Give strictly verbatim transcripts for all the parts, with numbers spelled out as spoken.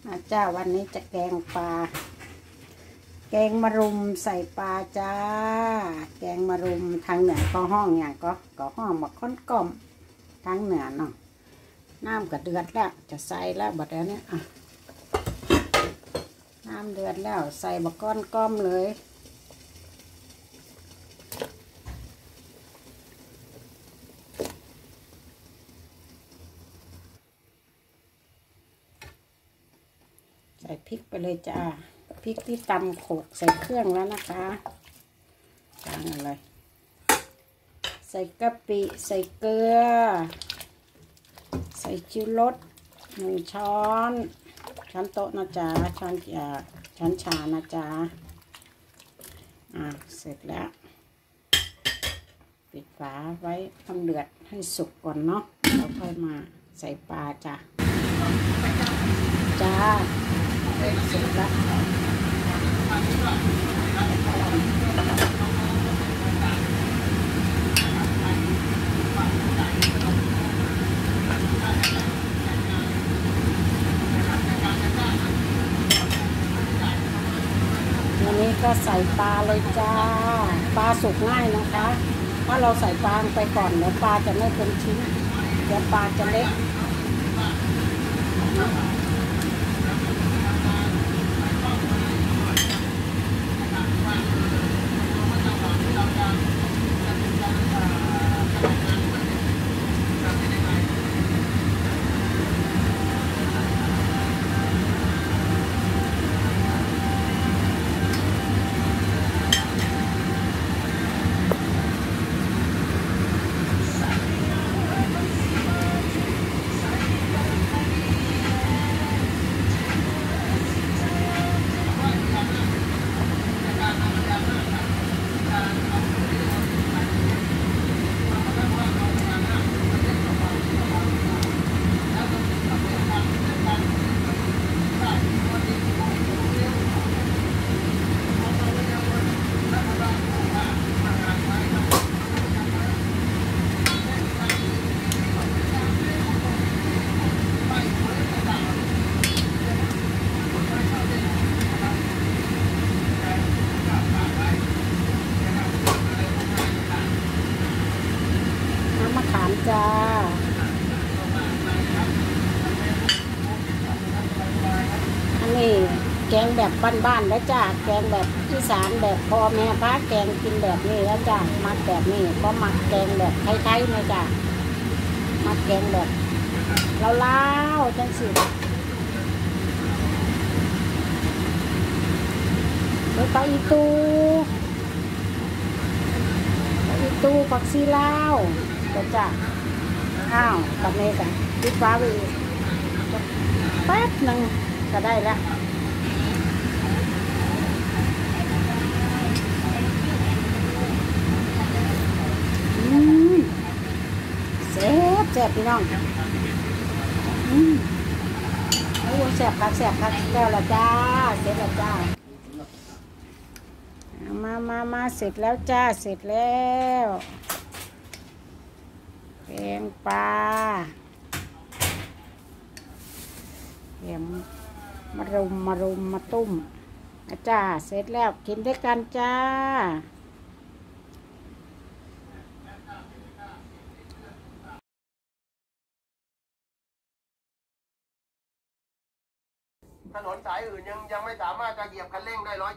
อาจ้าวันนี้จะแกงปลาแกงมะรุมใส่ปลาจ้าแกงมะรุมทางเหนือก็ห้องอย่างก็ก็ห้องบักค้นกลมทางเหนือเนาะน้ำก็เดือดแล้วจะใส่แล้วบัดนี้อ่ะน้ำเดือดแล้วใส่บักก้อนก้อมเลยใส่พริกไปเลยจ้าพริกที่ตำโขลกใส่เครื่องแล้วนะคะจางอะไรใส่กะปิใส่เกลือใส่ชูรสหนึ่งช้อนช้อนโต๊ะนะจ๊ะช้อนอ่าช้อนชานะจ๊ะอ่าเสร็จแล้วปิดฝาไว้ทำเดือดให้สุกก่อนเนาะแล้วค่อยมาใส่ปลาจ้ะจ้าเสร็จแล้ววันนี้ก็ใส่ปลาเลยจ้าปลาสุกง่ายนะคะถ้าเราใส่ปลาไปก่อนเดี๋ยวปลาจะไม่เป็นชิ้นเดี๋ยวปลาจะเล็กจ้าอันนี้แกงแบบบ้านๆแล้วจ้าแกงแบบอีสานแบบพ่อแม่พาแกงกินแบบนี้แล้วจ้ามักแบบนี้ก็มักแกงแบบไทยๆนะจ้ามักแกงแบบเล่าๆจังสิแล้วก็อีตูอีตูผักซีลาวก็จ้าอ้าวกับเมกันปิดฟ้าไปอีกแป๊บหนึ่งก็ได้แล้วอืมแซ่บแซ่บพี่น้องอืมโอ้แซ่บคักแซ่บคักแล้วละจ้าเสร็จแล้วจ้ามามามาเสร็จแล้วจ้าเสร็จแล้วแกงปลาเดี๋ยวมารุมมารุมมาตุ้มจ้าเสร็จแล้วกินด้วยกันจ้าถนนสายอื่นยังยังไม่สามารถจะเหยียบคันเร่งได้ร้อย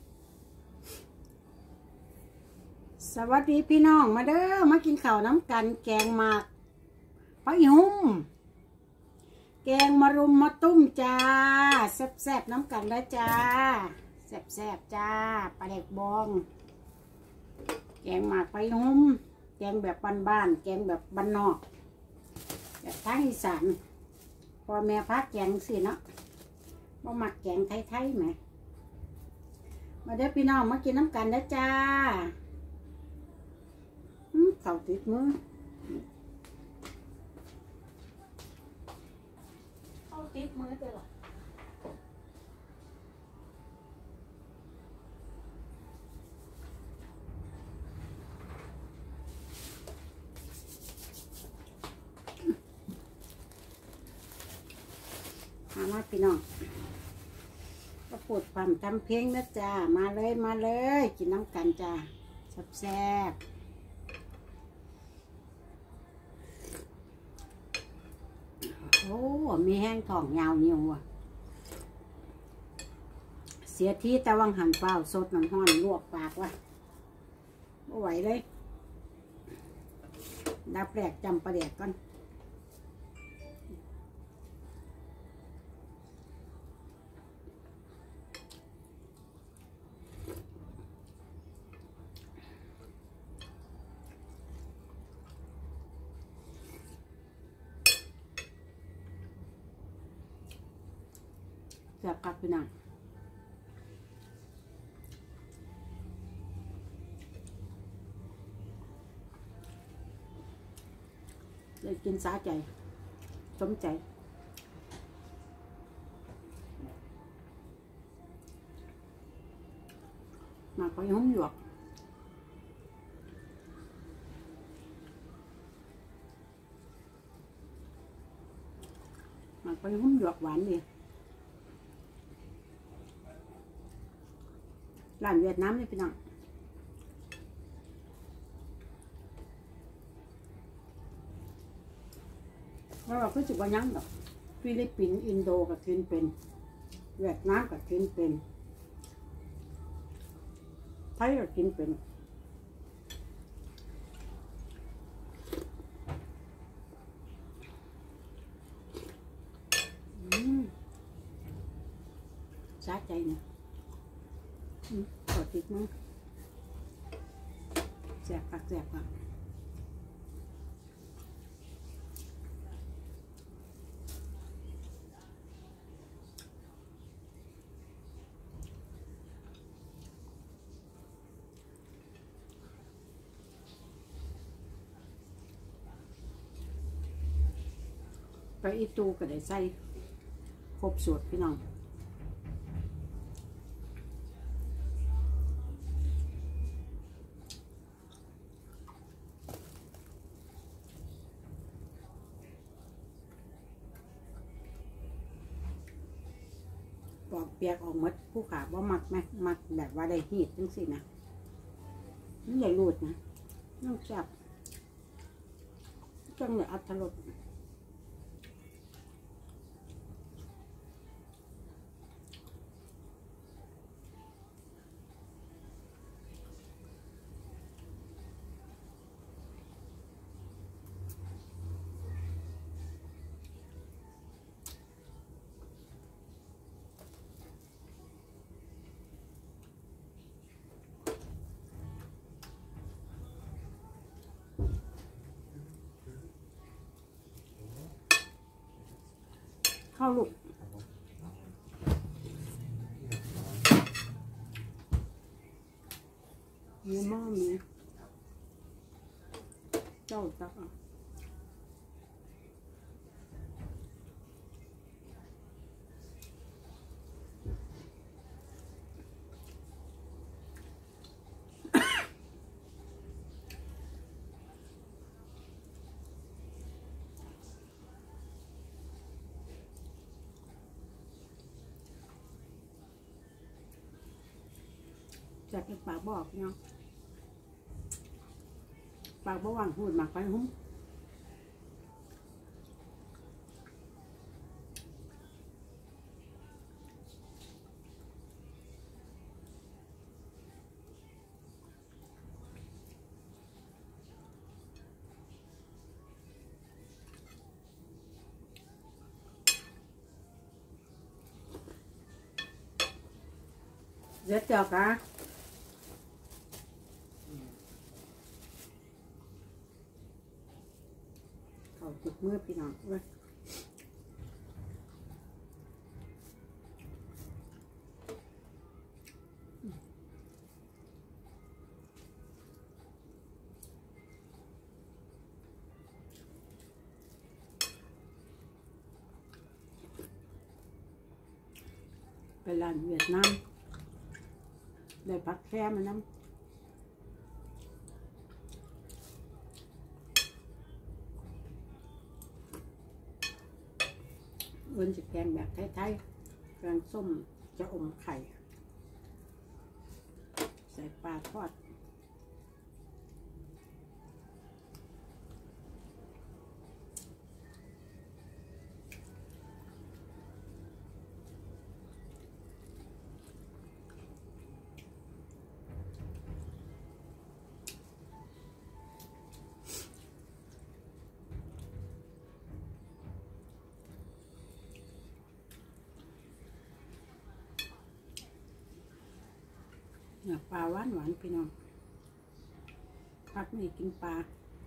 สวัสดีพี่น้องมาเด้อมากินข้าวน้ำกันแกงหมากปลาหุ่มแกงมารุมมาตุ้มจ้าแซ่บๆน้ำกันได้จ้าแซ่บๆจ้าปลาเด็กบองแกงหมากปลาหุ่มแกงแบบบ้านๆแกงแบบบ้านนอกแบบทางอีสานพ่อแม่พักแกงสิเนาะมาหมักแกงไทยๆไหมมาเด้อพี่น้องมากินน้ำกันได้จ้าเข่าติดมือเข้าติดมือเลยหรอมามาพี่น้องปูดความทำเพลงนะจ้ามาเลยมาเลยกินน้ำกันจ้าแซ่บๆโอ้มีแห้งทองยาวเหนียวว่ะเสียที่ตะวังหันเปล่าสดน้ำห้อนลวกปากว่ะไม่ไหวเลยดับแรกจำประเดี๋ยวก่อนแซ่บครับพี่น้องเลยกินสาใจสมใจมาไปหุ้มหยวกมาไปหุ้มหยวกหวานดีร้านเวียดนามนี่พี่น้องแล้วเราก็รู้สึกว่ายังดอกฟิลิปปินส์อินโดกับกินเป็นเวียดนามกับกินเป็นไทยกับกินเป็นอืมสะใจนะขอติดมั้งแสบปักแสบปักไปอีตูก็ได้ใส่ครบสูตรพี่น้องปอกเปียกออกหมดผู้ขาว่ามักไหมมักแบบว่าได้ฮีดจังสินะนี่ใหญ่รูดนะน้องจับจังเลยอัตลดเข้าลูกมีหม้อมีเจ้าตักอ่ะจะเป็นปากบอกเนาะปากบ่ว่างพูดมากไปหุ้มเดี๋ยวเจอกะเขาติดมือพี่น้องเว้ยไปร้านเวียดนามได้ผักแค่มาน้ำเอิ้นจะแกงแบบไทยๆแกงส้มจะอมไข่ใส่ปลาทอดเนี่ยปลาหวานหวานพี่น้องพักนี่กินปลา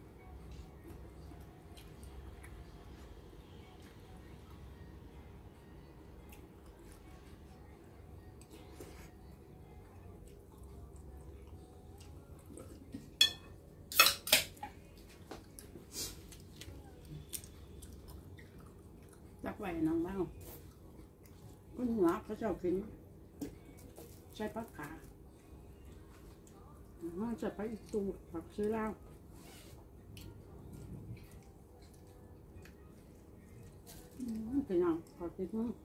จักไว้น้องบ้างคนหัวเขาชอบกินใช้ผักขามันจะไปอีกตูผักซื้อแล้วพี่น้องขอกินมั้ง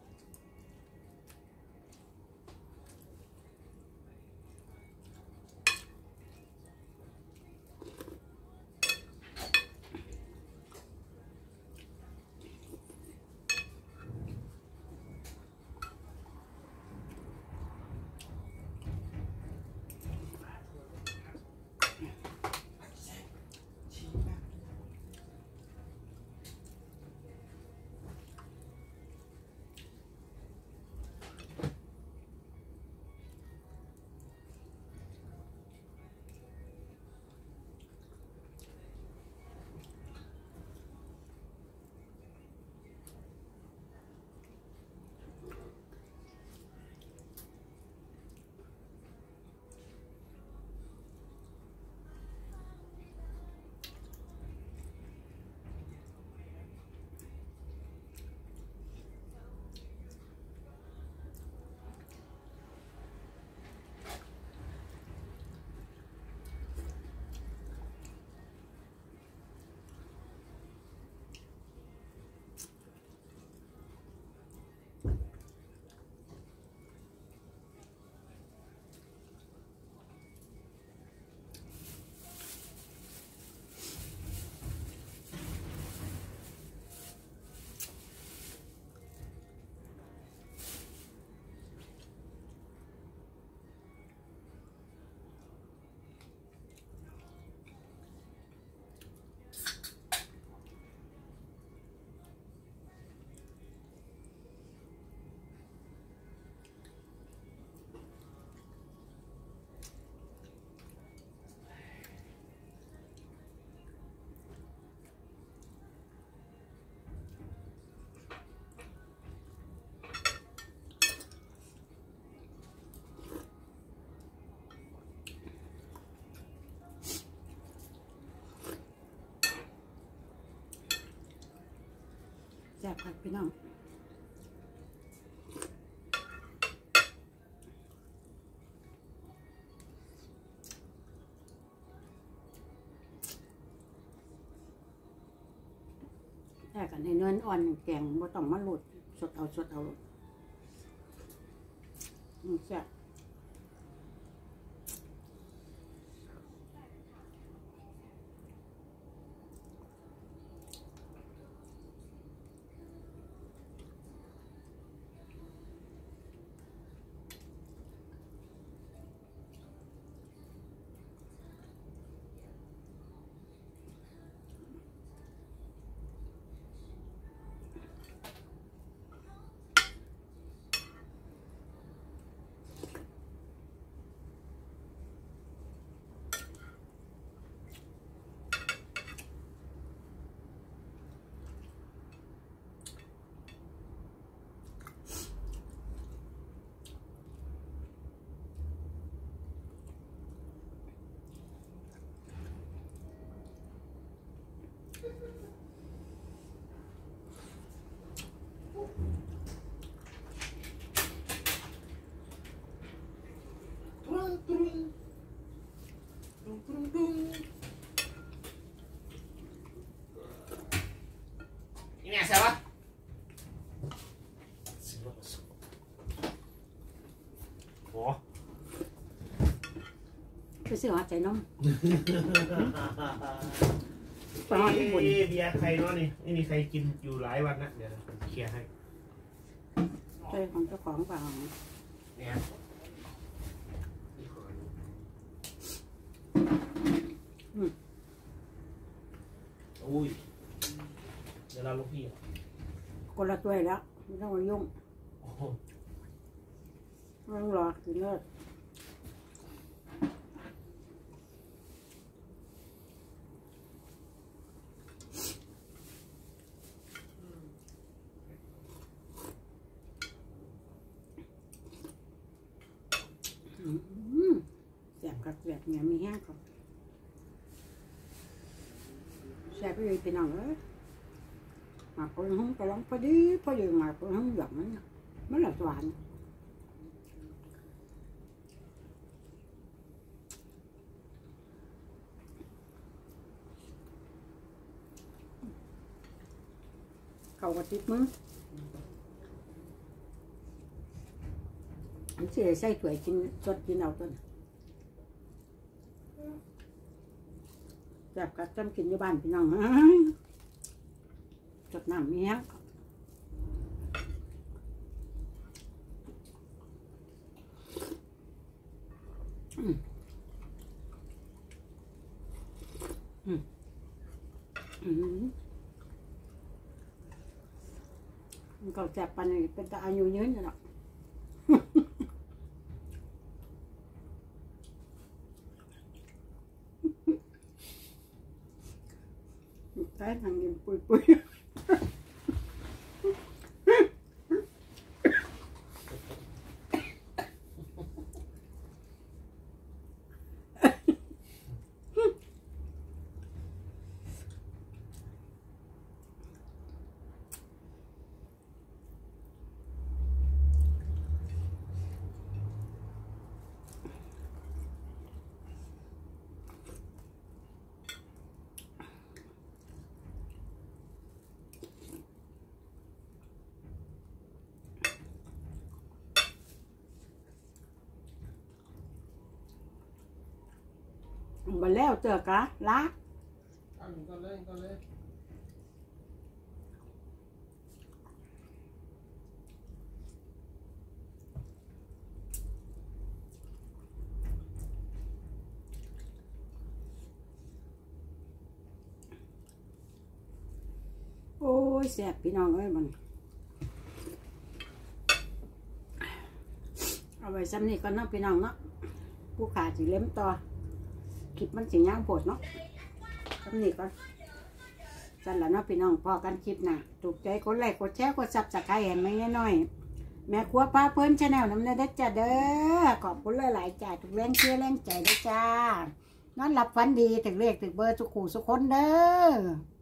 แซ่บครับพี่น้องแต่กันในเนื้ออ่อนแกงบ่ต้องมาหลุดสดเอาสดเอาแซ่บนี่แม่ใช่ปะซื้อหอดใจนมไปเหอดญี่ปุ่นเบียร์ใครเนาะนี่ไม่มีใครกินอยู่หลายวันนะเดี๋ยวผมเคลียร์ให้ใจของเจ้าของเปล่าเนี่ยอืมอุ้ยเดี๋ยวเราลูกพี่คนละตัวแล้วไม่ต้องมายุ่งโอ้โหไม่ต้องรอกินเลิศแสบกับแสบเนี่ยมีแห้งก่อนแสบไปเลยไปน้องเอ้ยหมากคนห้องกระลองพอดีพอดีหมากคนห้องหยอกมันมันหลับหวานเขากระติบมึงอันเสียใส่ถ้วยกินสดกินเอาต้นแบบกัดจำกินอยู่บ้านพี่น้องจดน้ำมีแห้งอืมอืมอืมมันก็แสบปันนี่เป็นตาอายุยืนอยู่หรอกใช้ทางยินปุยปุยมาแล้วเจอกะละอันก็เลยก็เลยโอ้ยแสบพี่น้องเอ้ยมันเอาไว้ซ้ำนี่ก่อนเนาะพี่น้องเนาะผู้ขาสิเล็มต่อคลิปมันสิย่างโผดเนาะซ้ำนี่ก่อนสั่นละเนาะพี่น้องพอกันคลิปหน้าถูกใจกดไลค์กดแชร์กดซับสไครต์เห็นไหมน้อยแม่ครัวป้าเพิ่นชาแนลน้ำเนยเด้อจ้าเด้อขอบคุณหลายๆจ้าทุกแรงเชื่อแรงใจเด้อจ้านอนหลับฝันดีถึงเลขถึงเบอร์สุขุสุขคนเด้อ